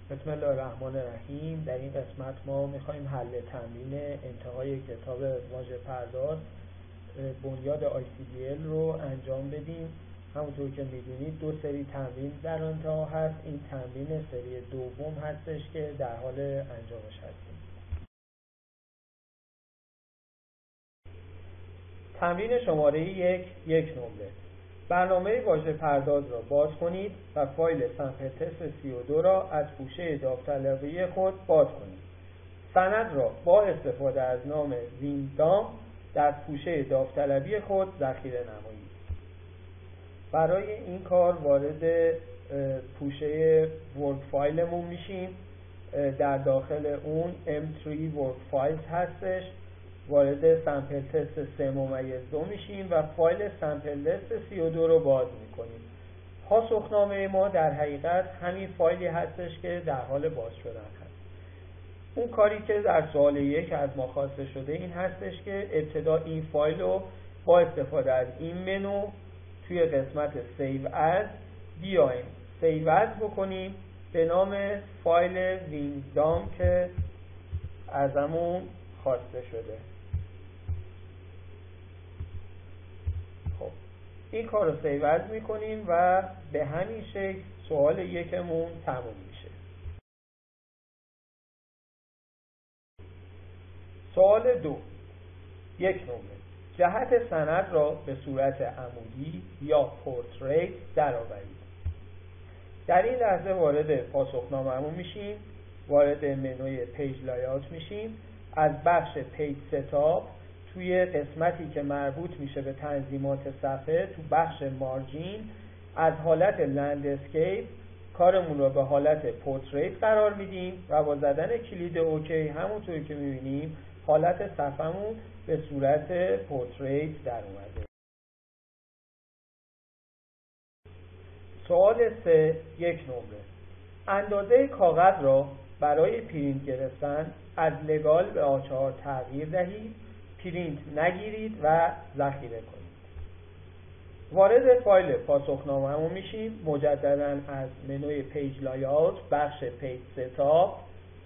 بسم الله الرحمن الرحیم. در این قسمت ما میخوایم حل تمرین انتهای کتاب واژه پرداز بنیاد ICDL رو انجام بدیم. همونطور که میدونید دو سری تمرین در انتها هست. این تمرین سری دوم هستش که در حال انجامش هستیم. تمرین شماره یک نمره. برنامه واژه پرداز را باز کنید و فایل سمپل تست 32 را از پوشه داوطلبی خود باز کنید. سند را با استفاده از نام ویندام در پوشه داوطلبی خود ذخیره نمایید. برای این کار وارد پوشه ورک فایلمون میشیم. در داخل اون M3 ورک فایلز هستش. وارد سمپل تست 3/2 میشیم و فایل سمپل تست 32 رو باز میکنیم. پاسخنامه ما در حقیقت همین فایلی هستش که در حال باز شدن هست. اون کاری که در سوال 1 از ما خواسته شده این هستش که ابتدا این فایل رو با استفاده از این منو توی قسمت سیو از بیایم سیو از بکنیم به نام فایل ویندام که ازمون خواسته شده. خب این کار رو سیو از میکنیم و به همین شکل سوال 1مون تموم میشه. سوال 2. 1 نمره. جهت سند را به صورت عمودی یا پورتریت درآورید. در این لحظه وارد پاسخنامه‌مون میشیم. وارد منوی پیج لای‌آوت میشیم. از بخش پیج ستاپ توی قسمتی که مربوط میشه به تنظیمات صفحه تو بخش مارجین از حالت لندسکیپ کارمون رو به حالت پورتریت قرار میدیم و با زدن کلید اوکی همونطوری که میبینیم حالت صفحه‌مون به صورت پورتریت در اومده. سوال 3. 1 نمره. اندازه کاغذ را برای پرینت گرفتن از لگال به A4 تغییر دهید، پرینت نگیرید و ذخیره کنید. وارد فایل پاسخنامه‌مون میشیم. مجددا از منوی پیج لای‌آوت بخش پیج ستاپ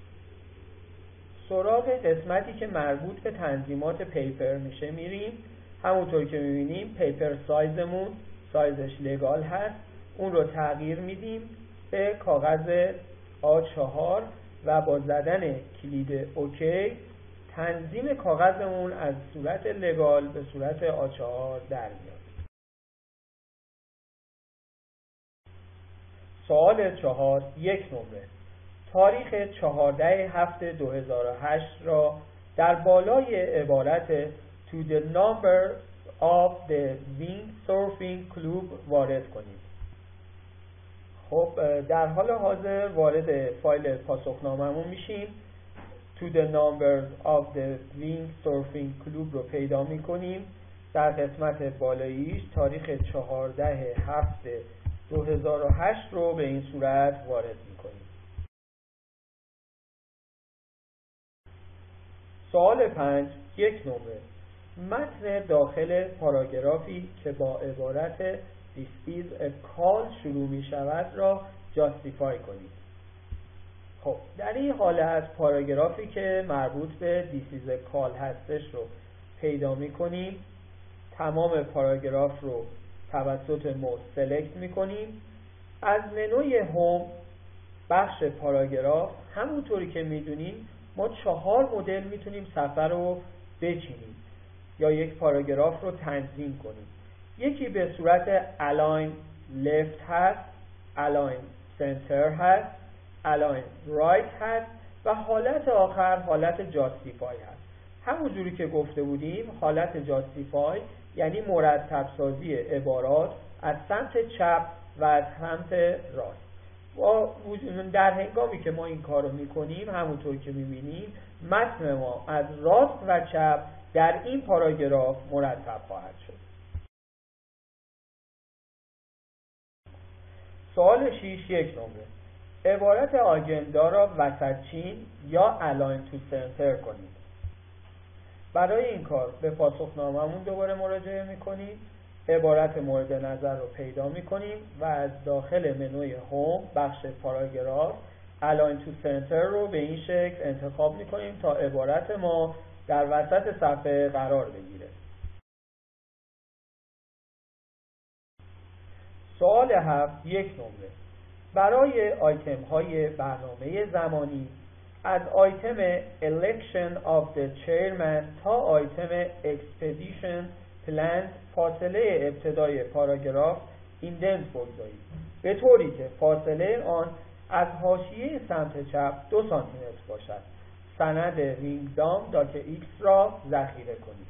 سراغ قسمتی که مربوط به تنظیمات پیپر میشه میریم. همونطور که میبینیم پیپر سایزمون سایزش لگال هست. اون رو تغییر میدیم به کاغذ A4 و با زدن کلید اوکی تنظیم کاغذمون از صورت لگال به صورت A4 در میاد. سوال 4. 1 نمره. تاریخ 14/7/2008 را در بالای عبارت to the number of the windsurfing club وارد کنید. خب در حال حاضر وارد فایل پاسخنامه‌مون میشیم. to the numbers of the windsurfing club رو پیدا میکنیم. در قسمت بالاییش تاریخ 14/7/2008 رو به این صورت وارد میکنیم. سوال 5. 1 نمره. متن داخل پاراگرافی که با عبارت This is a call شروع می شود را جاستیفای کنید. خب در این حالت پاراگرافی که مربوط به This is a call هستش رو پیدا می کنیم. تمام پاراگراف رو توسط موس سلکت می کنیم. از منوی هوم بخش پاراگراف همونطوری که می دونیم ما 4 مدل می تونیم صفحه رو بچینیم یا یک پاراگراف رو تنظیم کنیم. یکی به صورت align left هست، align center هست، align right هست و حالت آخر حالت justify هست. همونجوری که گفته بودیم حالت justify یعنی مرتب سازی عبارات از سمت چپ و از سمت راست. در هنگامی که ما این کار رو میکنیم همونطور که میبینیم متن ما از راست و چپ در این پاراگراف مرتب خواهد شد. سوال 6. 1 نمره. عبارت آجندا را وسطچین یا الاین تو سنتر کنید. برای این کار به پاسخنامه‌مون دوباره مراجعه میکنیم. عبارت مورد نظر رو پیدا میکنیم و از داخل منوی هوم بخش پاراگراف align to center رو به این شکل انتخاب میکنیم تا عبارت ما در وسط صفحه قرار بگیره. سوال 7 یک نمره. برای آیتم های برنامه زمانی از آیتم election of the chairman تا آیتم expedition plan فاصله ابتدای پاراگراف ایندنت بگذارید به طوری که فاصله آن از حاشیه سمت چپ 2 سانتی متر باشد. سند ring.x را ذخیره کنید.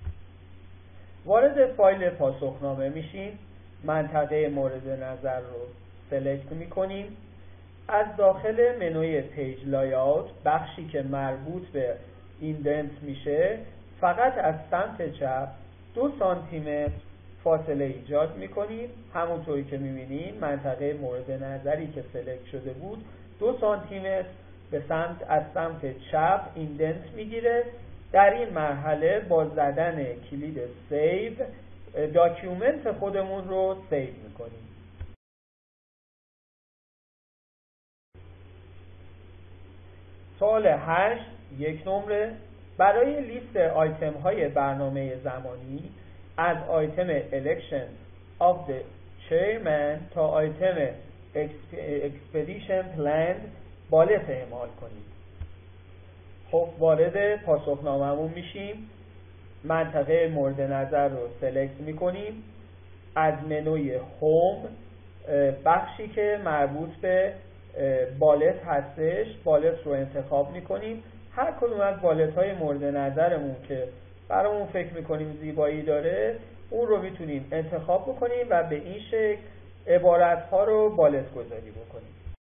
وارد فایل پاسخنامه میشین. منطقه مورد نظر رو سلکت میکنیم. از داخل منوی پیج لایاوت بخشی که مربوط به ایندنت میشه فقط از سمت چپ 2 سانتی متر فاصله ایجاد میکنیم. همونطوری که میبینیم منطقه مورد نظری که سلکت شده بود 2 سانتی متر از سمت چپ ایندنت میگیره. در این مرحله با زدن کلید سیو داکیومنت خودمون رو سیو میکنیم. سوال 8 یک نمره. برای لیست آیتم های برنامه زمانی از آیتم election of the chairman تا آیتم expedition plan بالت اعمال کنید. خب وارد پاسخنامه‌مون میشیم. منطقه مورد نظر رو سلکت میکنیم. از منوی هوم بخشی که مربوط به بالت هستش بالت رو انتخاب میکنیم. هر کدوم از بالت های مورد نظرمون که برامون فکر میکنیم زیبایی داره اون رو میتونیم انتخاب بکنیم و به این شکل عبارت ها رو بالت گذاری بکنیم.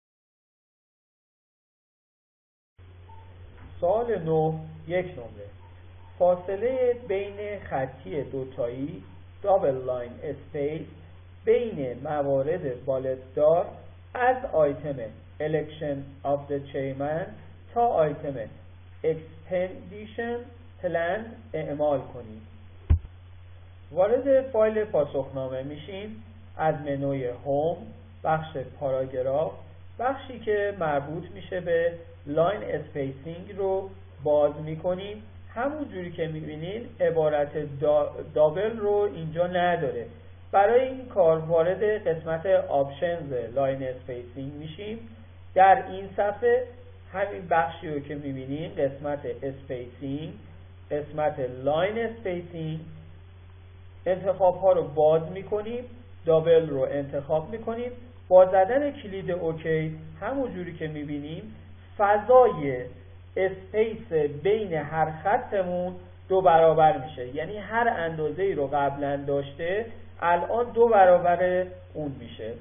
سوال 9 یک نمره. فاصله بین خطی دوتایی دابل لاین اسپیس بین موارد بالت دار از آیتم election of the chairman تا آیتم expedition plan اعمال کنید. وارد فایل پاسخنامه میشیم. از منوی هوم بخش پاراگراف بخشی که مربوط میشه به لاین اسپیسینگ رو باز میکنیم. همون جوری که میبینین عبارت دابل رو اینجا نداره. برای این کار وارد قسمت آپشنز لاین اسپیسینگ میشیم. در این صفحه همین بخشی رو که میبینین قسمت اسپیسینگ قسمت لاین اسپیسینگ انتخاب ها رو باز میکنیم. دابل رو انتخاب میکنیم. با زدن کلید اوکی همون جوری که میبینیم فضای اسپیس بین هر خطمون 2 برابر میشه. یعنی هر اندازه‌ای رو قبلا داشته الان 2 برابر اون میشه.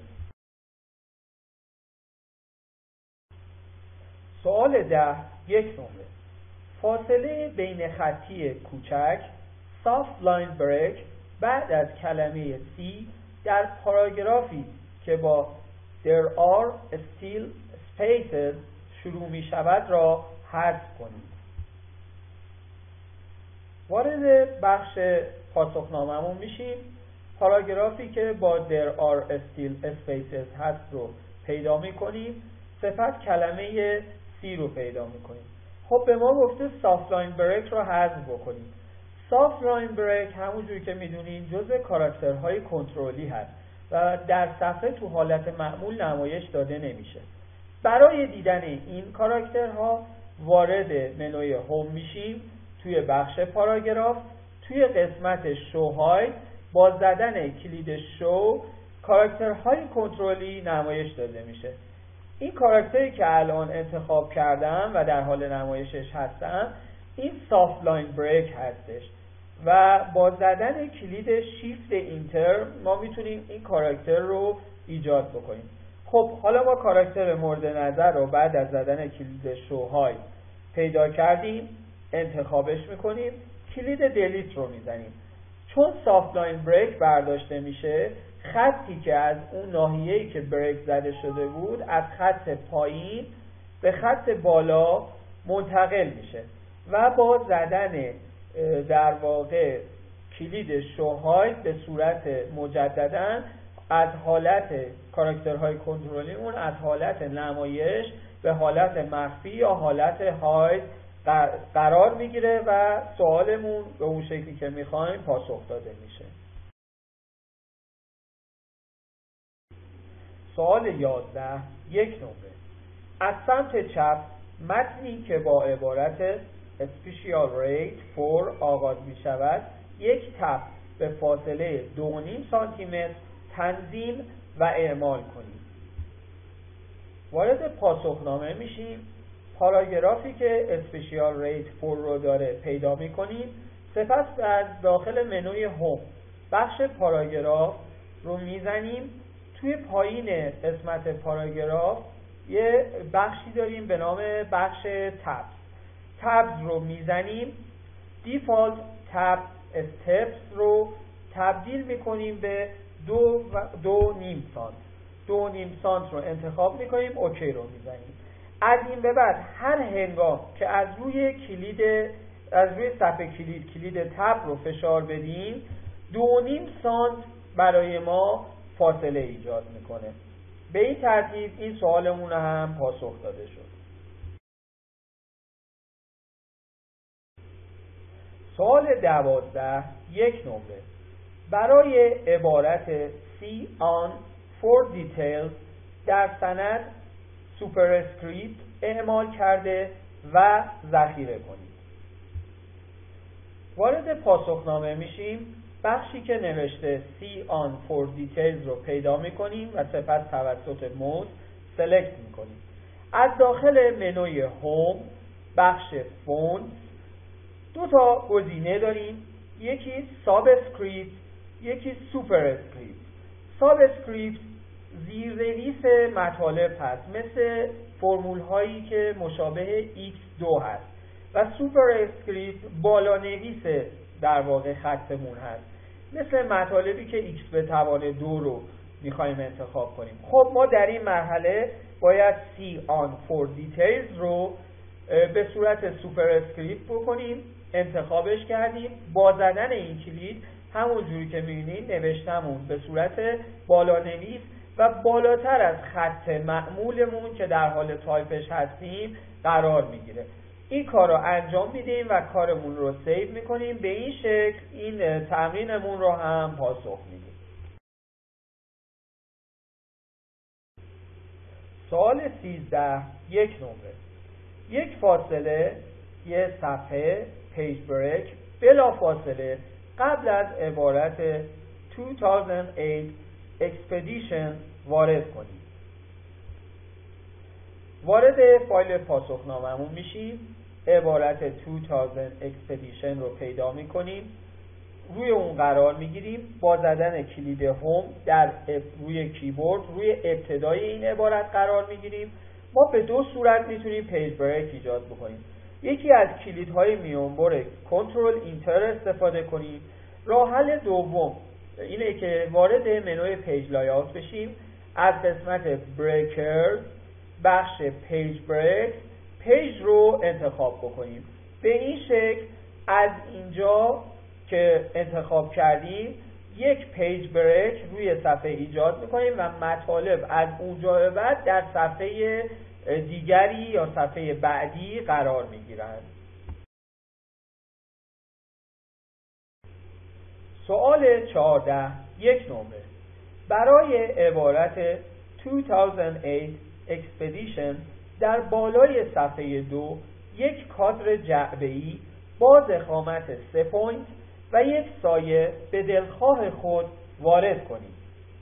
سوال 10 یک نمره. فاصله بین خطی کوچک soft line break بعد از کلمه C در پاراگرافی که با there are still spaces شروع می شود را حذف کنید. وارد بخش پاسخنامه‌مون میشیم. پاراگرافی که با there are still spaces هست رو پیدا میکنیم. سپس کلمه C رو پیدا میکنیم. خب به ما گفته soft line break رو حذف بکنیم. soft line break همونجوری که میدونین جزء کاراکترهای کنترلی هست و در صفحه تو حالت معمول نمایش داده نمیشه. برای دیدن این کاراکترها وارد منوی هوم میشیم. توی بخش پاراگراف توی قسمت شو های با زدن کلید شو کاراکترهای کنترلی نمایش داده میشه. این کاراکتری که الان انتخاب کردم و در حال نمایشش هستم این سافت لاین بریک هستش و با زدن کلید شیفت اینتر ما میتونیم این کاراکتر رو ایجاد بکنیم. خب حالا ما کاراکتر مورد نظر رو بعد از زدن کلید شوهای پیدا کردیم. انتخابش میکنیم. کلید دلیت رو میزنیم. چون سافت لاین بریک برداشته میشه خطی که از اون ناحیه‌ای که بریک زده شده بود از خط پایین به خط بالا منتقل میشه و با زدن در واقع کلید شوهای به صورت مجددا از حالت کاراکترهای کنترلی اون از حالت نمایش به حالت مخفی یا حالت هاید قرار میگیره و سوالمون به اون شکلی که میخوایم پاسخ داده میشه. سوال 11 یک نمره. از سمت چپ متنی که با عبارت Special Rate for آغاز می شود یک تب به فاصله 2.5 سانتیمتر تنظیم و اعمال کنید. وارد پاسخنامه میشیم. پاراگرافی که Special Rate for رو داره پیدا می کنیم. سپس از داخل منوی هوم بخش پاراگراف رو میزنیم. توی پایین قسمت پاراگراف یه بخشی داریم به نام بخش تبز رو میزنیم. دیفالت تب استپس رو تبدیل میکنیم به 2.5 سانت. 2.5 سانت رو انتخاب میکنیم، اوکی رو میزنیم. از این به بعد هر هنگام که از روی صفحه کلید تب رو فشار بدیم 2.5 سانت برای ما فاصله ایجاد میکنه. به این ترتیب این سوالمون هم پاسخ داده شد. سوال 12 یک نمره. برای عبارت See on for details در سند سوپراسکریپت اعمال کرده و ذخیره کنید. وارد پاسخنامه میشیم. بخشی که نوشته See on for details رو پیدا میکنیم و سپس توسط موس سلکت میکنیم. از داخل منوی هوم بخش فونت دو تا گزینه داریم، یکی ساب اسکریپت، یکی سوپر اسکریپت. ساب اسکریپت زیرنویس مطالب هست، مثل فرمول هایی که مشابه x2 هست و سوپر اسکریپت بالا نویس در واقع خطمون هست، مثل مطالبی که x به توان 2 رو میخوایم انتخاب کنیم. خب ما در این مرحله باید See on for details رو به صورت سوپر اسکریپت بکنیم. انتخابش کردیم. با زدن این کلید همون جوری که می‌بینید نوشتمون به صورت بالا نویس و بالاتر از خط معمولمون که در حال تایپش هستیم قرار میگیره. این کار رو انجام میدیم و کارمون رو سیو میکنیم. به این شکل این تمرینمون رو هم پاسخ میدیم. سوال 13 یک نمره. یک فاصله، یه صفحه، پیج بریک بلا فاصله قبل از عبارت 2008 expedition وارد کنید. وارد فایل پاسخنامه‌مون میشیم. عبارت 2000 expedition رو پیدا میکنیم. روی اون قرار میگیریم. با زدن کلید هوم در روی کیبورد روی ابتدای این عبارت قرار میگیریم. ما به دو صورت میتونیم پیج بریک ایجاد بکنیم. یکی از کلیدهای میانبر کنترل اینتر استفاده کنیم. راه حل دوم اینه که وارد منوی پیج لای‌آوت بشیم. از قسمت بریکرز بخش پیج بریک پیج رو انتخاب بکنیم. به این شکل از اینجا که انتخاب کردیم یک پیج بریک روی صفحه ایجاد میکنیم و مطالب از اونجا به بعد در صفحه دیگری یا صفحه بعدی قرار میگیرند. سوال 14 یک نمره. برای عبارت 2008 expedition در بالای صفحه 2 یک کادر جعبه‌ای با ضخامت 3 پوینت و یک سایه به دلخواه خود وارد کنید.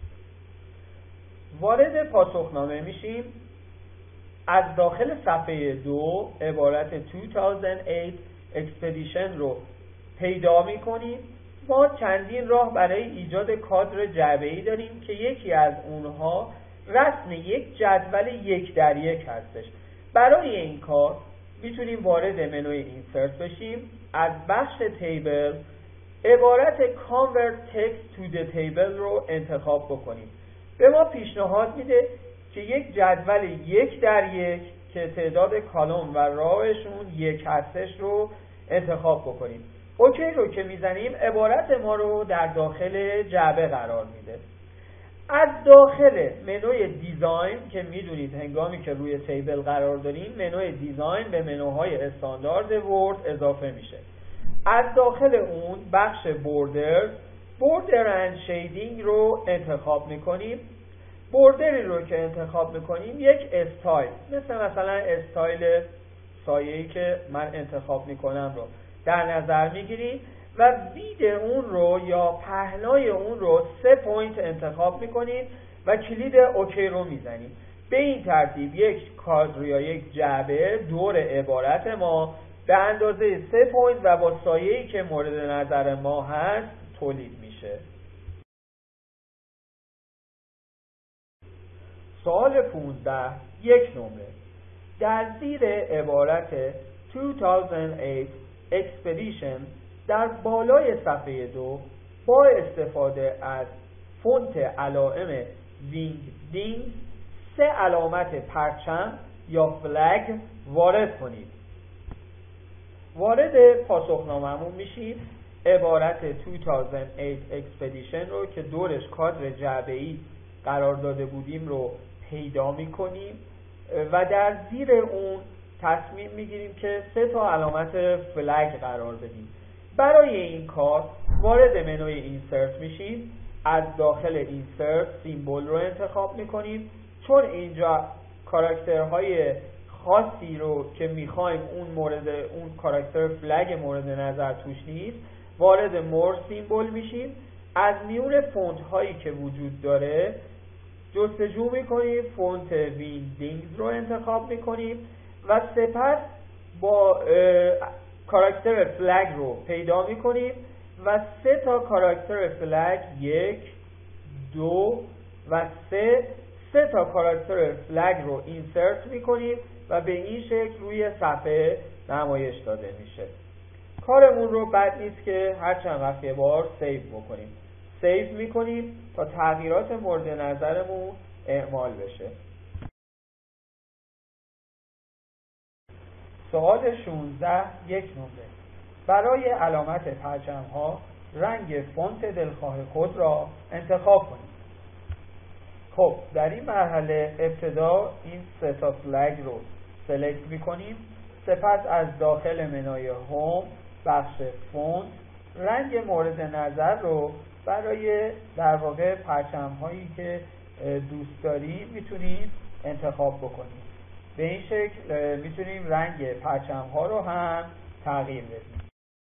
وارد پاسخنامه میشیم. از داخل صفحه 2 عبارت 2008 expedition رو پیدا میکنیم. ما چندین راه برای ایجاد کادر جعبه‌ای داریم که یکی از اونها رسم یک جدول 1:1 هستش. برای این کار میتونیم وارد منوی اینسرت بشیم. از بخش تیبل عبارت Convert Text to the Table رو انتخاب بکنیم. به ما پیشنهاد میده که یک جدول 1:1 که تعداد کالم و راهشون 1 هستش رو انتخاب بکنیم. اوکی رو که میزنیم عبارت ما رو در داخل جعبه قرار میده. از داخل منوی دیزاین که میدونید هنگامی که روی تیبل قرار داریم منوی دیزاین به منوهای استاندارد ورد اضافه میشه. از داخل اون بخش بوردر اند شیدینگ رو انتخاب میکنیم. بوردری رو که انتخاب میکنیم یک استایل مثلا استایل سایه‌ای که من انتخاب میکنم رو در نظر میگیریم و وید اون رو یا پهنای اون رو 3 پوینت انتخاب میکنیم و کلید اوکی رو میزنیم. به این ترتیب یک کادر یا یک جعبه دور عبارت ما به اندازه 3 پوینت و با سایه‌ای که مورد نظر ما هست تولید میشه. سوال 15 یک نمره. در زیر عبارت 2008 Expedition در بالای صفحه 2 با استفاده از فونت علائم وینگدینگ 3 علامت پرچم یا فلگ وارد کنید. وارد پاسخنامه‌مون میشیم. عبارت 2008 Expedition رو که دورش کادر جعبه‌ای قرار داده بودیم رو پیدا میکنیم و در زیر اون تصمیم میگیریم که 3 تا علامت فلگ قرار بدیم. برای این کار وارد منوی اینسرت میشیم. از داخل اینسرت سیمبل رو انتخاب میکنیم. چون اینجا کاراکترهای خاصی رو که میخوایم اون کاراکتر فلگ مورد نظر توش نیست، وارد مور سیمبل میشیم. از میون فونت هایی که وجود داره جستجو میکنیم، فونت وینگدینگز رو انتخاب میکنیم و سپس با کاراکتر فلگ رو پیدا میکنیم و 3 تا کاراکتر فلگ 1 2 و 3 تا کاراکتر فلگ رو اینسرت میکنیم و به این شکل روی صفحه نمایش داده میشه. کارمون رو بد نیست که هر چند وقت یه بار سیو بکنیم. سیو میکنیم تا تغییرات مورد نظرمون اعمال بشه. سوال 16 یک نمره. برای علامت پرچم ها رنگ فونت دلخواه خود را انتخاب کنید. خب در این مرحله ابتدا این 3 تا فلگ رو سلکت میکنیم. سپس از داخل منوی هوم بخش فونت رنگ مورد نظر رو برای در واقع پرچم هایی که دوست داریم میتونیم انتخاب بکنیم. به این شکل میتونیم رنگ پرچم ها رو هم تغییر بدیم.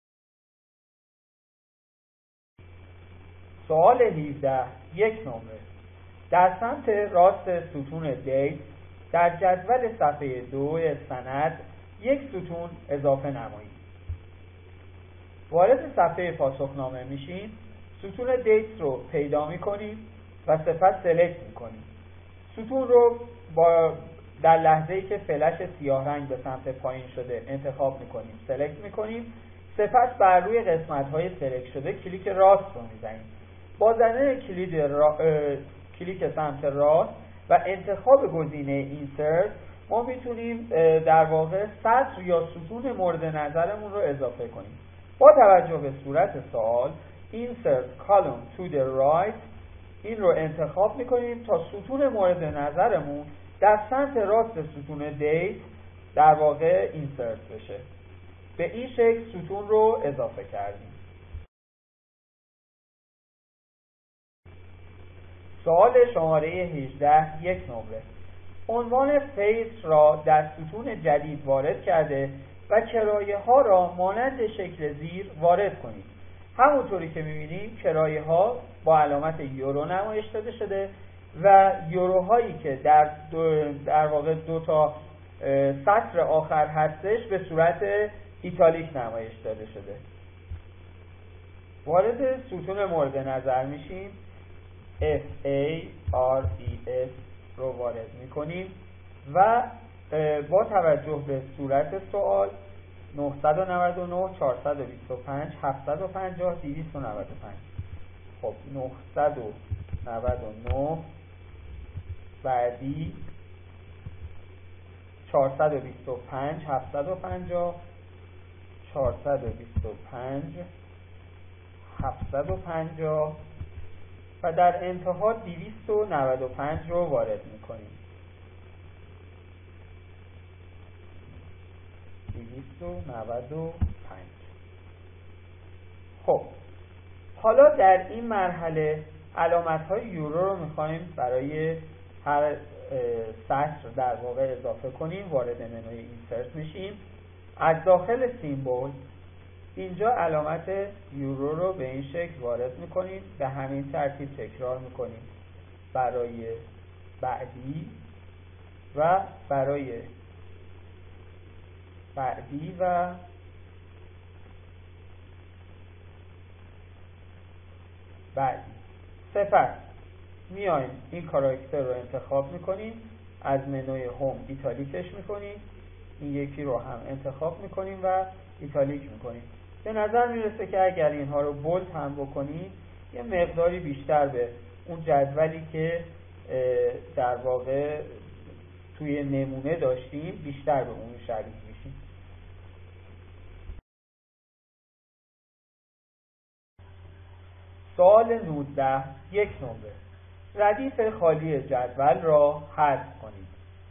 سوال 17 یک نمره. در سمت راست ستون دیت در جدول صفحه 2 سند یک ستون اضافه نمایید. وارد صفحه پاسخنامه میشیم. ستون دیت رو پیدا میکنیم و سپس سلکت میکنیم. ستون رو در لحظه‌ای که فلش سیاه رنگ به سمت پایین شده انتخاب میکنیم، سلکت میکنیم. سپس بر روی قسمت‌های سلکت شده کلیک راست رو میزنیم. با زدن کلیک سمت راست و انتخاب گزینه اینسرت ما میتونیم در واقع سطر یا ستون مورد نظرمون رو اضافه کنیم. با توجه به صورت سوال Insert column to the right این رو انتخاب میکنیم تا ستون مورد نظرمون در سمت راست ستون دیت در واقع اینسرت بشه. به این شکل ستون رو اضافه کردیم. سوال شماره 18 یک نمره. عنوان فیس را در ستون جدید وارد کرده و کرایه ها را مانند شکل زیر وارد کنید. همونطوری که می‌بینیم کرایه ها با علامت یورو نمایش داده شده و یوروهایی که در واقع 2 تا سطر آخر هستش به صورت ایتالیک نمایش داده شده. وارد ستون مورد نظر میشیم. FARES رو وارد میکنیم و با توجه به صورت سوال 999 425 750 295 خب 999 بعدی 425 750 425 750 و در انتها 295 رو وارد میکنیم. 295. خب حالا در این مرحله علامت‌های یورو رو می‌خوایم برای هر سطر در واقع اضافه کنیم. وارد منوی اینسرت میشیم. از داخل سیمبل اینجا علامت یورو رو به این شکل وارد می‌کنیم. به همین ترتیب تکرار می‌کنیم برای بعدی و برای بعدی و بعدی. سپس میایم این کاراکتر رو انتخاب میکنیم، از منوی هوم ایتالیکش میکنیم، این یکی رو هم انتخاب میکنیم و ایتالیک میکنیم. به نظر میرسه که اگر اینها رو بولد هم بکنیم یه مقداری بیشتر به اون جدولی که در واقع توی نمونه داشتیم بیشتر به اون شریک میشیم. سوال 19. یک نمره. ردیف خالی جدول را حذف کنید.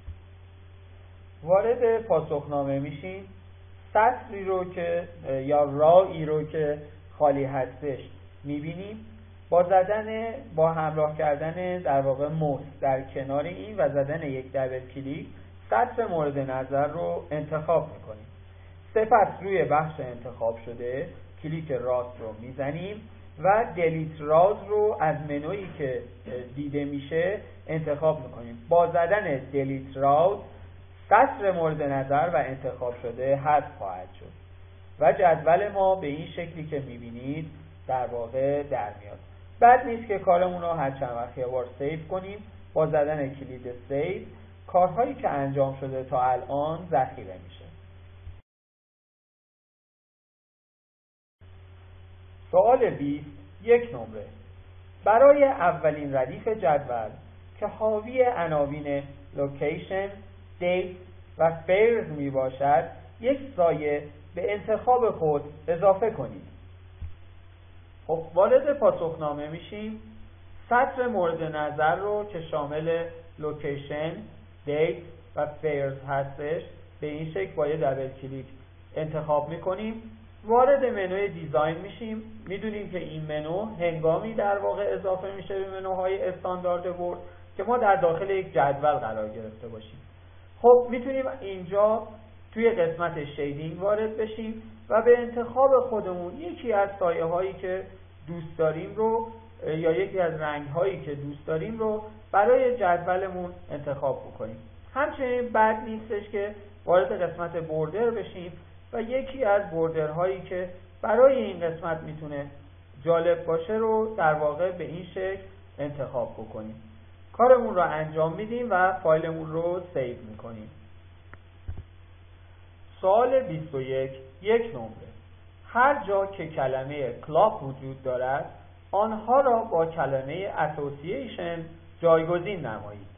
وارد پاسخنامه میشیم. سطری رو که یا رایی رو که خالی هستش میبینیم. با همراه کردن در واقع موس در کنار این و زدن یک دبل کلیک سطر مورد نظر رو انتخاب میکنیم. سپس روی بخش انتخاب شده کلیک راست رو میزنیم و دلیت راز رو از منویی که دیده میشه انتخاب میکنیم. با زدن دلیت راز سطر مورد نظر و انتخاب شده حذف خواهد شد و جدول ما به این شکلی که میبینید در واقع در میاد. بد نیست که کارمون رو هر چند وقت یه بار سیو کنیم. با زدن کلید سیو کارهایی که انجام شده تا الان ذخیره میشه. سوال 20. یک نمره. برای اولین ردیف جدول که حاوی عناوین لوکیشن، دیت و فیرز می باشد یک سایه به انتخاب خود اضافه کنید. خب وارد پاسخنامه میشیم. سطر مورد نظر رو که شامل لوکیشن، دیت و فیرز هستش به این شکل با یه دبل کلیک انتخاب میکنیم. وارد منوی دیزاین میشیم. میدونیم که این منو هنگامی در واقع اضافه میشه به منوهای استاندارد ورد که ما در داخل یک جدول قرار گرفته باشیم. خب میتونیم اینجا توی قسمت شیدینگ وارد بشیم و به انتخاب خودمون یکی از سایه هایی که دوست داریم رو یا یکی از رنگ هایی که دوست داریم رو برای جدولمون انتخاب بکنیم. همچنین بد نیستش که وارد قسمت بوردر بشیم و یکی از بوردرهایی که برای این قسمت میتونه جالب باشه رو در واقع به این شکل انتخاب بکنیم. کارمون رو انجام میدیم و فایلمون رو سیو میکنیم. سوال 21. یک نمره. هر جا که کلمه کلاپ وجود دارد آنها را با کلمه اسوسییشن جایگزین نمایید.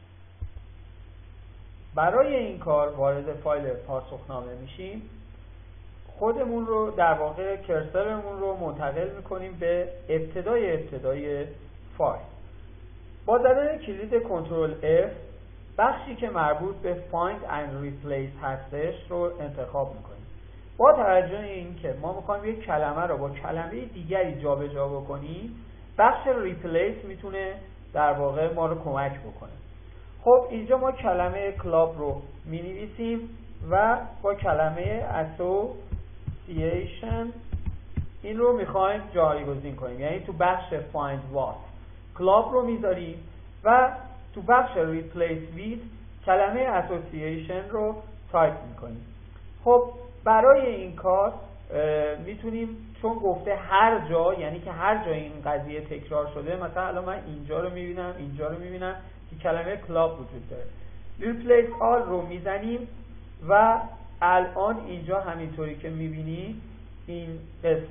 برای این کار وارد فایل پاسخنامه میشیم. خودمون رو در واقع کرسرمون رو منتقل میکنیم به ابتدای فایل. با زدن کلید کنترل F بخشی که مربوط به Find and Replace هستش رو انتخاب میکنیم. با توجه این که ما میخوایم یک کلمه رو با کلمه دیگری جابجا بکنیم، بخش Replace میتونه در واقع ما رو کمک بکنه. خب اینجا ما کلمه کلاب رو مینویسیم و با کلمه Association این رو میخوایم جایگزین کنیم. یعنی تو بخش Find What کلاب رو میذاریم و تو بخش Replace With کلمه Association رو تایپ میکنیم. خب برای این کار میتونیم چون گفته هر جا، یعنی که هر جا این قضیه تکرار شده، مثلا الان من اینجا رو میبینم که کلمه کلاب وجود داره. Replace All رو میزنیم و الان اینجا همینطوری که میبینید این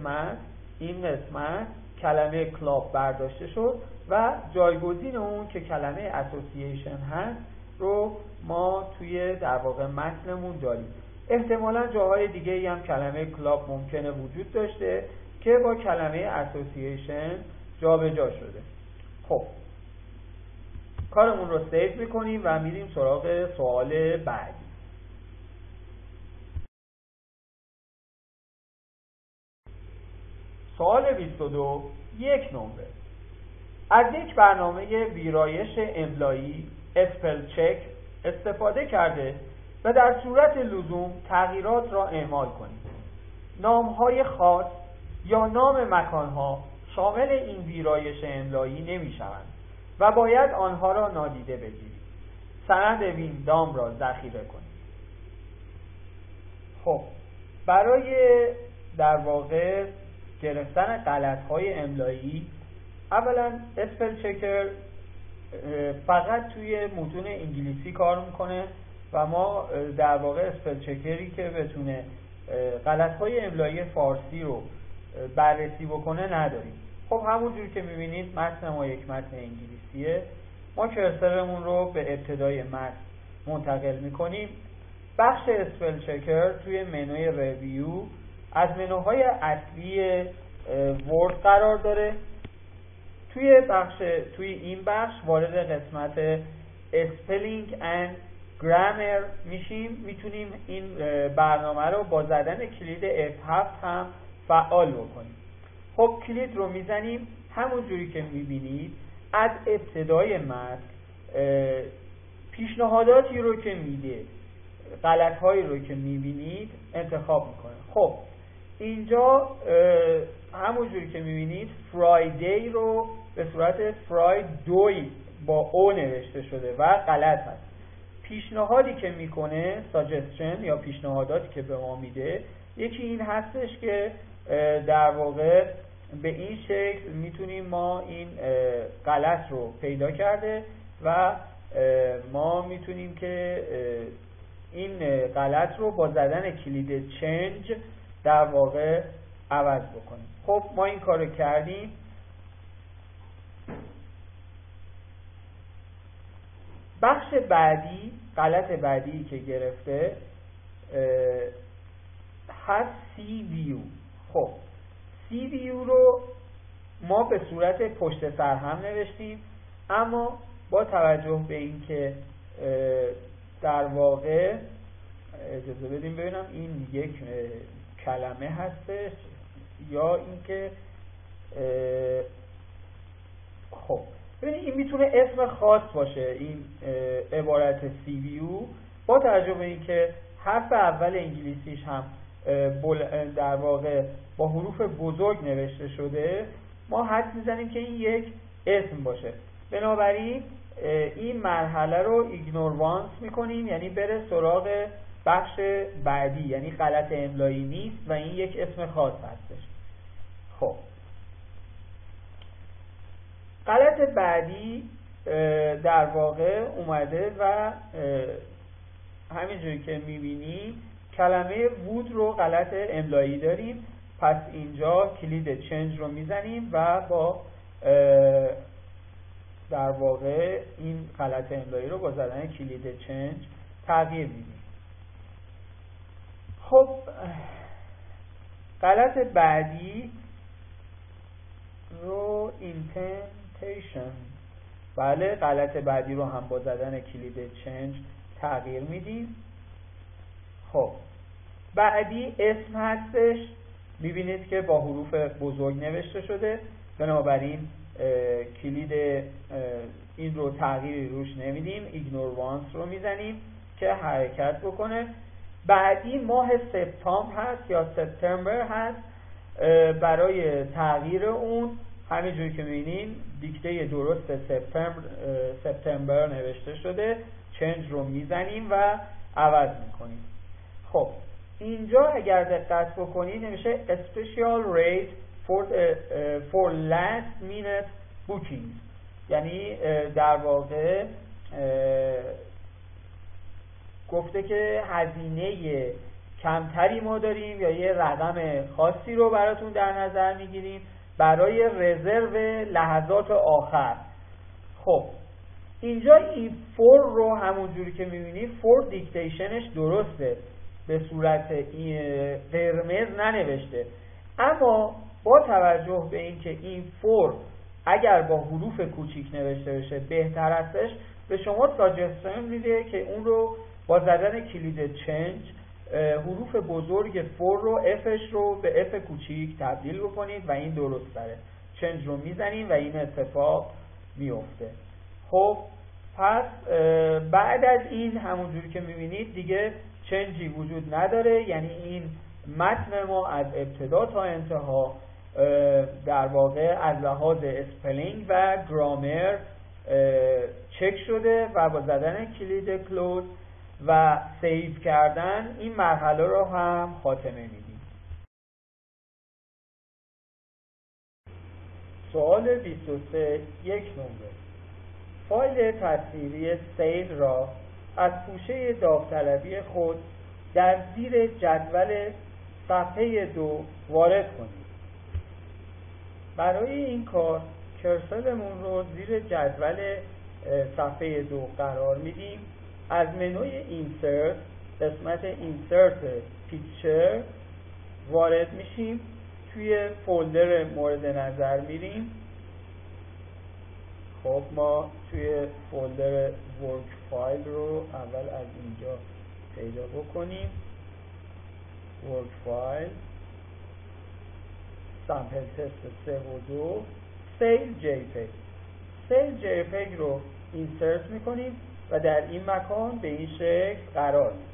قسمت کلمه کلاب برداشته شد و جایگزین اون که کلمه اسوسییشن هست رو ما توی در واقع متنمون داریم. احتمالاً جاهای دیگه هم کلمه کلاب ممکنه وجود داشته که با کلمه اسوسییشن جابجا شده. خب کارمون رو سیو میکنیم و میریم سراغ سوال بعدی. سوال 22 یک نمره. از یک برنامه ویرایش املایی اسپل چک استفاده کرده و در صورت لزوم تغییرات را اعمال کنید. نام‌های خاص یا نام مکان‌ها شامل این ویرایش املایی نمی‌شوند و باید آنها را نادیده بگیرید. سند ویندام را ذخیره کنید. خب برای در واقع گرفتن غلط‌های املایی، اولا اسپل چکر فقط توی متون انگلیسی کار میکنه و ما در واقع اسپل چکری که بتونه غلط‌های املایی فارسی رو بررسی بکنه نداریم. خب همونجور که میبینید متن ما یک متن انگلیسیه. ما کرسرمون رو به ابتدای متن منتقل میکنیم. بخش اسپل چکر توی منوی ریویو از منوهای اصلی ورد قرار داره. توی این بخش وارد قسمت اسپلینگ اند گرامر میشیم. میتونیم این برنامه رو با زدن کلید F7 هم فعال بکنیم. خب کلید رو میزنیم. همون جوری که میبینید از ابتدای متن پیشنهاداتی رو که میده، غلط‌هایی رو که میبینید انتخاب میکنه. خب اینجا همون جوری که میبینید فرایدی رو به صورت فرایدوی با او نوشته شده و غلط هست. پیشنهادی که میکنه ساجستشن یا پیشنهاداتی که به ما میده، یکی این هستش که در واقع به این شکل میتونیم ما این غلط رو پیدا کرده و ما میتونیم که این غلط رو با زدن کلید چنج در واقع عوض بکنیم. خب ما این کارو کردیم. بخش بعدی، غلط بعدی که گرفته هست سی ویو. خب سی ویو رو ما به صورت پشت سر هم نوشتیم، اما با توجه به این که در واقع اجازه بدیم ببینم این یک کلمه هستش یا اینکه خب ببینید این میتونه اسم خاص باشه. این عبارت سی ویو با توجه به این که حرف اول انگلیسیش هم در واقع با حروف بزرگ نوشته شده، ما حدس میزنیم که این یک اسم باشه. بنابراین این مرحله رو ایگنور وانس میکنیم، یعنی بره سراغ بخش بعدی، یعنی غلط املایی نیست و این یک اسم خاص هستش. خب غلط بعدی در واقع اومده و همینجوری که میبینیم کلمه وود رو غلط املایی داریم. پس اینجا کلید چنج رو میزنیم و با در واقع این غلط املایی رو با زدن کلید چنج تغییر میدیم. خب غلط بعدی رو اینتنتیشن، بله غلط بعدی رو هم با زدن کلید چنج تغییر میدیم. خب بعدی اسم هستش، میبینید که با حروف بزرگ نوشته شده، بنابراین کلید این رو تغییری روش نمیدیم، ایگنور وانس رو میزنیم که حرکت بکنه. بعدی ماه سپتامبر هست یا سپتامبر هست. برای تغییر اون همینجوری که میبینین دیکته درست سپتامبر نوشته شده، چنج رو میزنیم و عوض میکنیم. خب اینجا اگر دقت بکنید نمیشه special rate for last minute bookings، یعنی در واقع گفته که هزینه کمتری ما داریم یا یه رقم خاصی رو براتون در نظر میگیریم برای رزرو لحظات آخر. خب اینجا این فور رو همون جوری که میبینید فور دیکتیشنش درسته، به صورت قرمز ننوشته، اما با توجه به اینکه این فور اگر با حروف کوچیک نوشته بشه بهتر هستش، به شما ساجستشن میده که اون رو با زدن کلید چنج حروف بزرگ فور رو افش رو به اف کوچیک تبدیل بکنید و این درست تره. چنج رو میزنید و این اتفاق میفته. خب پس بعد از این همونجوری که میبینید دیگه چنجی وجود نداره، یعنی این متن ما از ابتدا تا انتها در واقع از لحاظ اسپلینگ و گرامر چک شده و با زدن کلید کلوز و سیو کردن این مرحله رو هم خاتمه میدیم. سوال 23 یک نمره. فایل تصویری سیل را از پوشه داوطلبی خود در زیر جدول صفحه 2 وارد کنید. برای این کار کرسرمون رو زیر جدول صفحه 2 قرار میدیم. از منوی اینسرت قسمت اینسرت پیکچر وارد میشیم، توی فولدر مورد نظر میریم. خب ما توی فولدر ورک فایل رو اول از اینجا پیدا بکنیم. ورک فایل سامپل تست 3 و 2 سیل JPEG. سیل JPEG رو اینسرت میکنیم و در این مکان به این شکل قرار میدیم.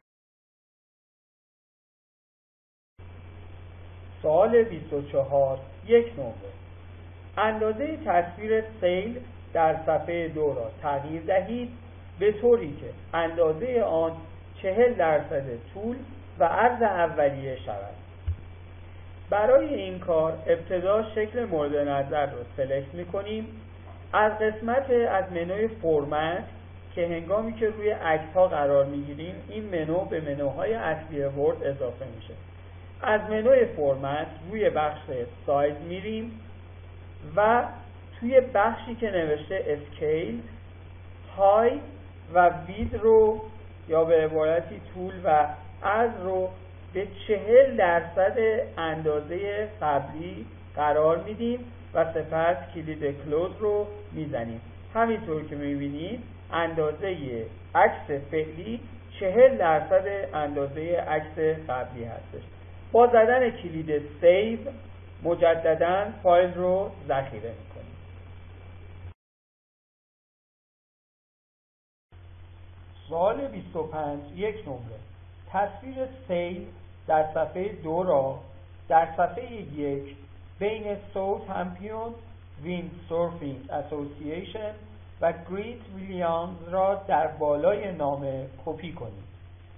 سوال 24 یک نمره. اندازه تصویر سیل در صفحه 2 را تغییر دهید به طوری که اندازه آن 40% طول و عرض اولیه شود. برای این کار ابتدا شکل مورد نظر رو سلکت می‌کنیم. از قسمت از منوی فرمت که هنگامی که روی عکس ها قرار می‌گیریم این منو به منوهای اصلی ورد اضافه میشه. از منوی فرمت روی بخش سایز میریم و توی بخشی که نوشته اسکیل های و وید رو یا به عبارتی طول و عرض رو به 40% اندازه قبلی قرار میدیم و سپس کلید کلوز رو میزنیم. همینطور که میبینید اندازه عکس فعلی 40% اندازه عکس قبلی هستش. با زدن کلید سیو مجددا فایل رو ذخیره میکنیم. سوال 25 یک نمره. تصویر سیل در صفحه 2 را در صفحه 1 بین ساوثهمپتون ویندسورفینگ اسوسییشن و گریت ویلیامز را در بالای نامه کپی کنید.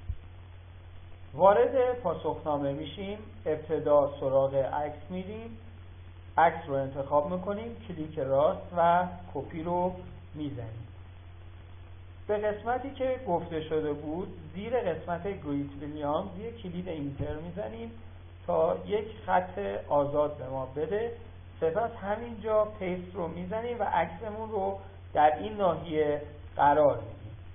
وارد پاسخنامه میشیم. ابتدا سراغ عکس میریم، عکس رو انتخاب میکنیم، کلیک راست و کپی رو میزنیم. به قسمتی که گفته شده بود زیر قسمت گریت ویلیامز یک کلید اینتر میزنیم تا یک خط آزاد به ما بده. سپس همینجا پیست رو میزنیم و عکسمون رو در این ناحیه قرار میدیم.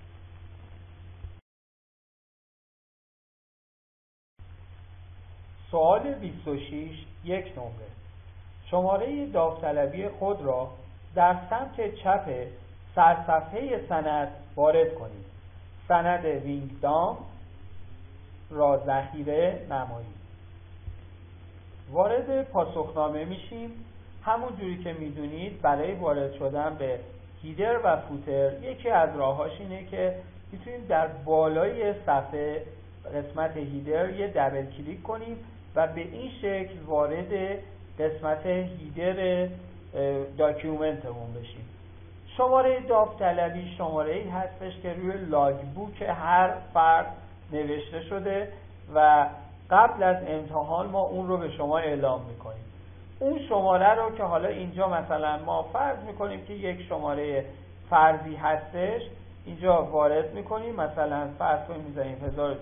سوال 26 یک نمره. شماره داوطلبی خود را در سمت چپ سرصفحه سند وارد کنید. سند وینگدام را ذخیره نمایید. وارد پاسخنامه میشیم. همون جوری که میدونید برای وارد شدن به هیدر و فوتر یکی از راهاش اینه که میتونید در بالای صفحه قسمت هیدر یه دبل کلیک کنیم و به این شکل وارد قسمت هیدر داکیومنتمون بشیم. شماره داوطلبی شماره‌ای هستش که روی لاگ بوک هر فرد نوشته شده و قبل از امتحان ما اون رو به شما اعلام میکنیم. اون شماره رو که حالا اینجا مثلا ما فرض میکنیم که یک شماره فرضی هستش، اینجا وارد میکنیم. مثلا فرض کنیم میزنیم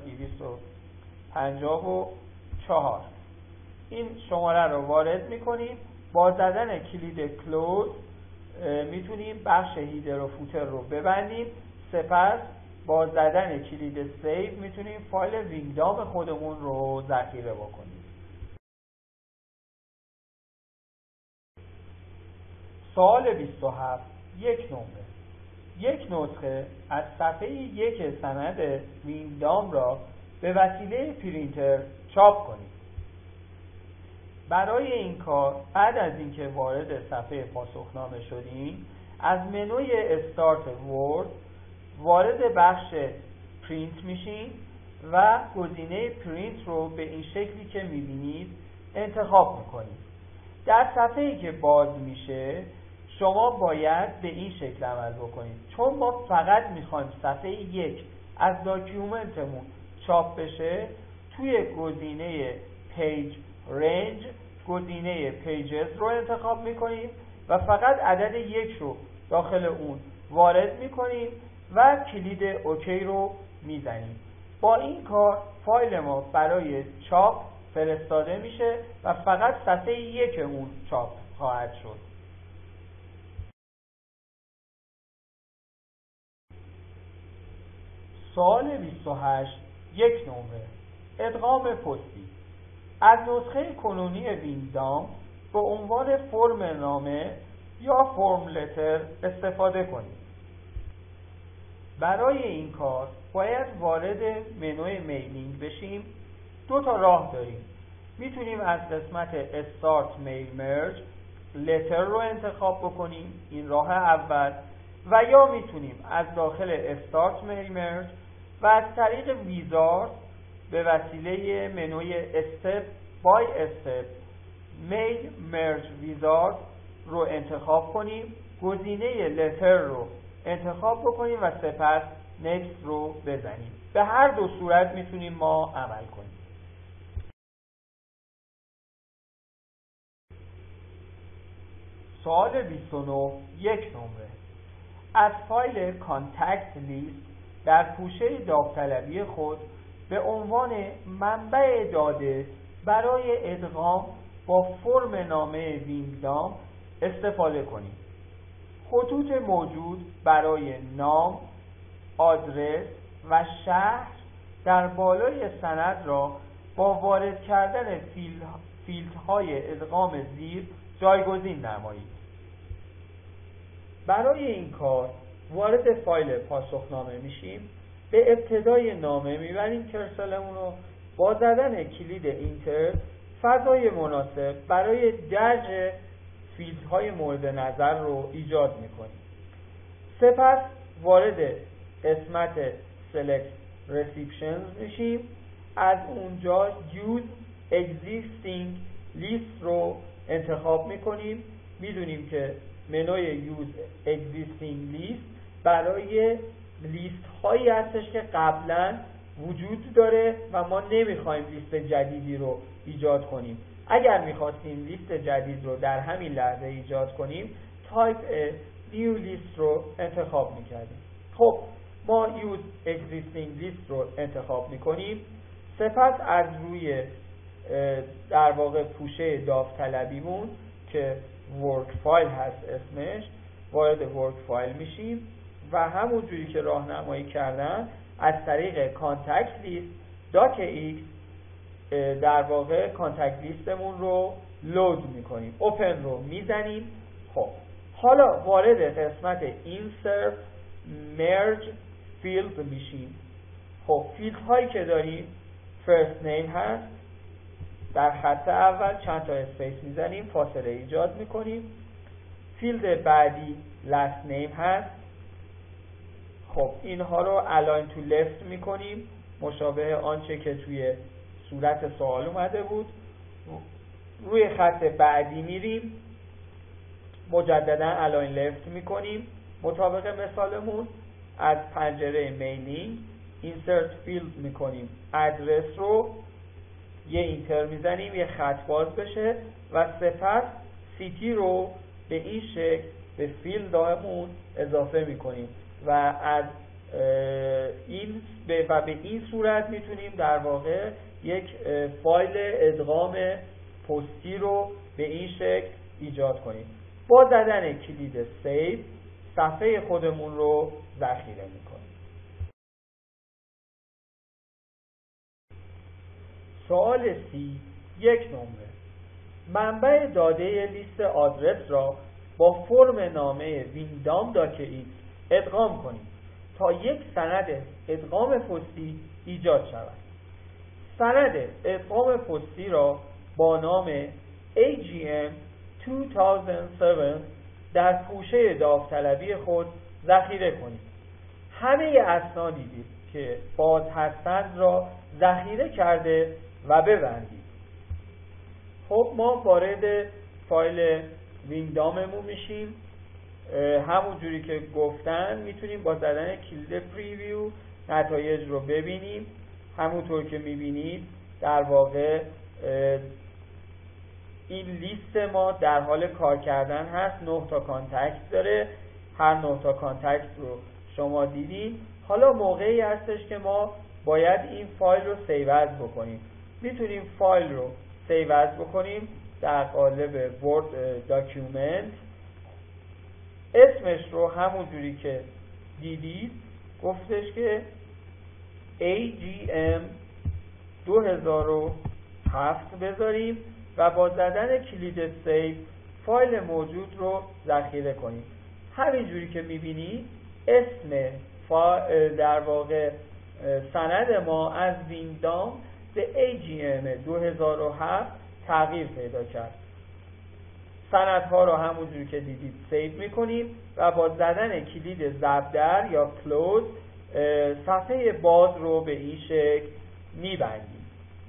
1254. این شماره رو وارد میکنیم. با زدن کلید کلوز میتونیم بخش هیدر و فوتر رو ببندیم. سپس با زدن کلید سیو میتونیم فایل وینگدام خودمون رو ذخیره بکنیم. سوال 27. یک نمره. یک نسخه از صفحه 1 سند ویندام را به وسیله پرینتر چاپ کنید. برای این کار بعد از اینکه وارد صفحه پاسخنامه شدیم، از منوی استارت ورد وارد بخش پرینت میشین و گزینه پرینت رو به این شکلی که میبینید انتخاب میکنید. در صفحه‌ای که باز میشه شما باید به این شکل عمل بکنید. چون ما فقط میخوایم صفحه 1 از داکیومنتمون چاپ بشه، توی گزینه پیج رنج گزینه پیجز رو انتخاب میکنیم و فقط عدد 1 رو داخل اون وارد میکنیم و کلید اوکی رو میزنیم. با این کار فایل ما برای چاپ فرستاده میشه و فقط صفحه 1 اون چاپ خواهد شد. سوال 28. یک نمره. ادغام پستی. از نسخه کنونی ویندام به عنوان فرم نامه یا فرم لتر استفاده کنید. برای این کار باید وارد منوی میلینگ بشیم. 2 تا راه داریم. میتونیم از قسمت استارت میل مرج لتر رو انتخاب بکنیم، این راه اول، و یا میتونیم از داخل استارت میل مرج و از طریق ویزارد به وسیله منوی استپ بای استپ میل مرج ویزارد رو انتخاب کنیم، گزینه لتر رو انتخاب بکنیم و سپس نکست رو بزنیم. به هر دو صورت میتونیم ما عمل کنیم. سوال 29. یک نمره. از فایل کانتکت لیست در پوشه داوطلبی خود به عنوان منبع داده برای ادغام با فرم نامه ویندام استفاده کنید. خطوط موجود برای نام، آدرس و شهر در بالای سند را با وارد کردن فیلدهای ادغام زیر جایگزین نمایید. برای این کار وارد فایل پاسخنامه میشیم، به ابتدای نامه میبریم کرسلمون رو، با زدن کلید اینتر فضای مناسب برای درج فیلدهای مورد نظر رو ایجاد میکنیم. سپس وارد قسمت Select Recipients میشیم. از اونجا Use Existing List رو انتخاب میکنیم. میدونیم که منوی Use Existing List برای لیست هایی هستش که قبلا وجود داره و ما نمیخوایم لیست جدیدی رو ایجاد کنیم. اگر میخواستیم لیست جدید رو در همین لحظه ایجاد کنیم، Type New List رو انتخاب میکردیم. خب ما Use Existing List رو انتخاب میکنیم. سپس از روی در واقع پوشه داوطلبیمون که Work File هست اسمش، وارد Work File میشیم و همون جوری که راهنمایی کردن از طریق کانتکت لیست .x در واقع کانتکت لیستمون رو لود میکنیم، اوپن رو میزنیم. خب حالا وارد قسمت Insert Merge Field میشیم. خب فیلد هایی که داریم First Name هست، در خط اول چند تا اسپیس میزنیم، فاصله ایجاد میکنیم. فیلد بعدی Last Name هست. خب اینها رو Align to Left میکنیم، مشابه آنچه که توی صورت سوال اومده بود. روی خط بعدی میریم، مجددا Align Left میکنیم مطابق مثالمون. از پنجره میلینگ Insert Field میکنیم، ادرس رو یه اینتر میزنیم یه خط باز بشه و سپس سیتی رو به این شکل به فیلدمون اضافه میکنیم و از به این صورت میتونیم در واقع یک فایل ادغام پستی رو به این شکل ایجاد کنیم. با زدن کلید سیو صفحه خودمون رو ذخیره میکنیم. سوال 30. یک نمره. منبع داده لیست آدرس را با فرم نامه ویندام داک ادغام کنید تا یک سند ادغام پستی ایجاد شود. سند ادغام پستی را با نام AGM 2007 در پوشه داوطلبی خود ذخیره کنید. همه اسنادی که باز هستند را ذخیره کرده و ببندید. خب ما وارد فایل وینداممون میشیم. همون جوری که گفتن میتونیم با زدن کلید پریویو نتایج رو ببینیم. همونطور که میبینید در واقع این لیست ما در حال کار کردن هست. 9 تا کانتکت داره. هر 9 تا کانتکت رو شما دیدین. حالا موقعی هستش که ما باید این فایل رو سیو از بکنیم. میتونیم فایل رو سیو از بکنیم در قالب ورد داکیومنت. اسمش رو همون جوری که دیدید گفتش که AGM 2007 بذاریم و با زدن کلید سیو فایل موجود رو ذخیره کنیم. همین جوری که میبینید اسم در واقع سند ما از ویندام به AGM 2007 تغییر پیدا کرد. سندها رو همونجوری که دیدید سیو میکنیم و با زدن کلید ضرب در یا کلوز صفحه باز رو به این شکل میبندیم.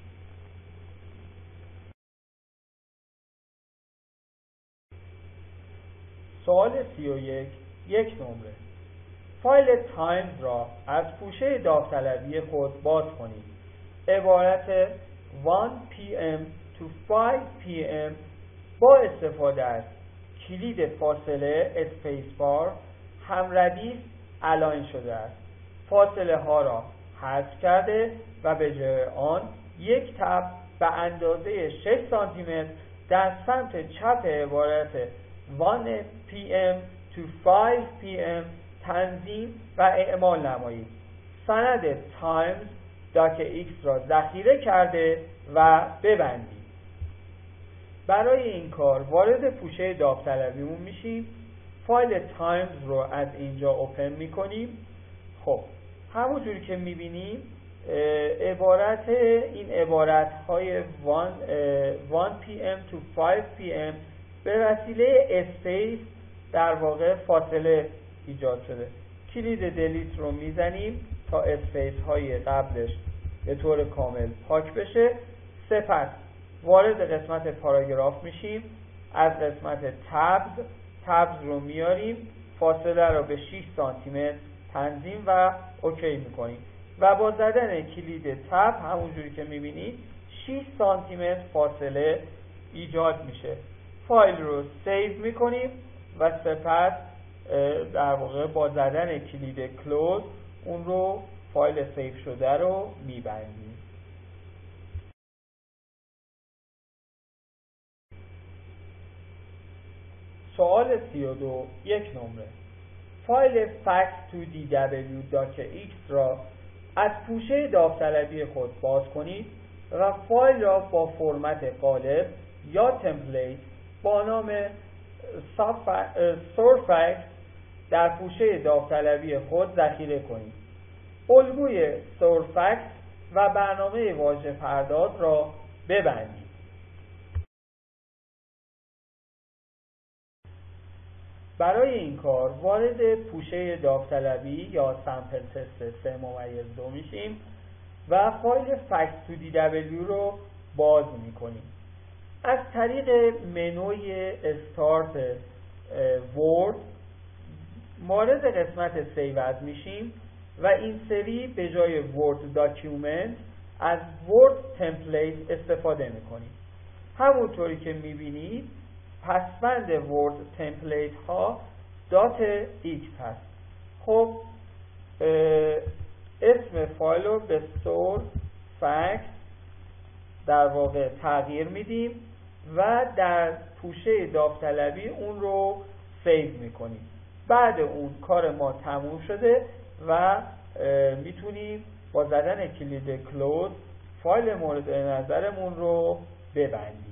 سوال 31 یک نمره. فایل تایمز را از پوشه داوطلبی خود باز کنید. عبارت 1 PM to 5 PM با استفاده از کلید فاصله اسپیس بار هم ردیف الاین شده است. فاصله ها را حذف کرده و به جای آن یک تب به اندازه 6 سانتی متر در سمت چپ عبارت 1 PM to 5 PM تنظیم و اعمال نمایید. سند تایمز داک ایکس را ذخیره کرده و ببندید. برای این کار وارد پوشه داوطلبیمون میشیم. فایل تایمز رو از اینجا اوپن میکنیم. خب همونجوری که میبینیم این عبارت های 1 PM to 5 PM به وسیله اسپیس در واقع فاصله ایجاد شده. کلید دلیت رو میزنیم تا اسپیس های قبلش به طور کامل پاک بشه. سپس وارد قسمت پاراگراف میشیم. از قسمت تبز رو میاریم. فاصله رو به 6 سانتی متر تنظیم و اوکی میکنیم و با زدن کلید تب همونجوری که میبینید 6 سانتی متر فاصله ایجاد میشه. فایل رو سیو میکنیم و سپس در واقع با زدن کلید کلوز اون رو فایل سیو شده رو میبندیم. سوال 32 یک نمره. فایل fax2dw.x را از پوشه داوطلبی خود باز کنید و فایل را با فرمت قالب یا تمپلیت با نام sourcefax در پوشه داوطلبی خود ذخیره کنید. الگوی sourcefax و برنامه واژه پرداز را ببندید. برای این کار وارد پوشه داوطلبی یا سامپل تست 3/2 میشیم و فایل fax2dw رو باز میکنیم. از طریق منوی استارت ورد وارد قسمت سیو از میشیم و این سری به جای ورد داکیومنت از ورد تمپلیت استفاده میکنیم. همونطوری که میبینید پسوند ورد تمپلیت ها .x هست. خب اسم فایل رو به sourcefax در واقع تغییر میدیم و در پوشه داوطلبی اون رو سیو میکنیم. بعد اون کار ما تموم شده و میتونیم با زدن کلید کلوز فایل مورد نظرمون رو ببندیم.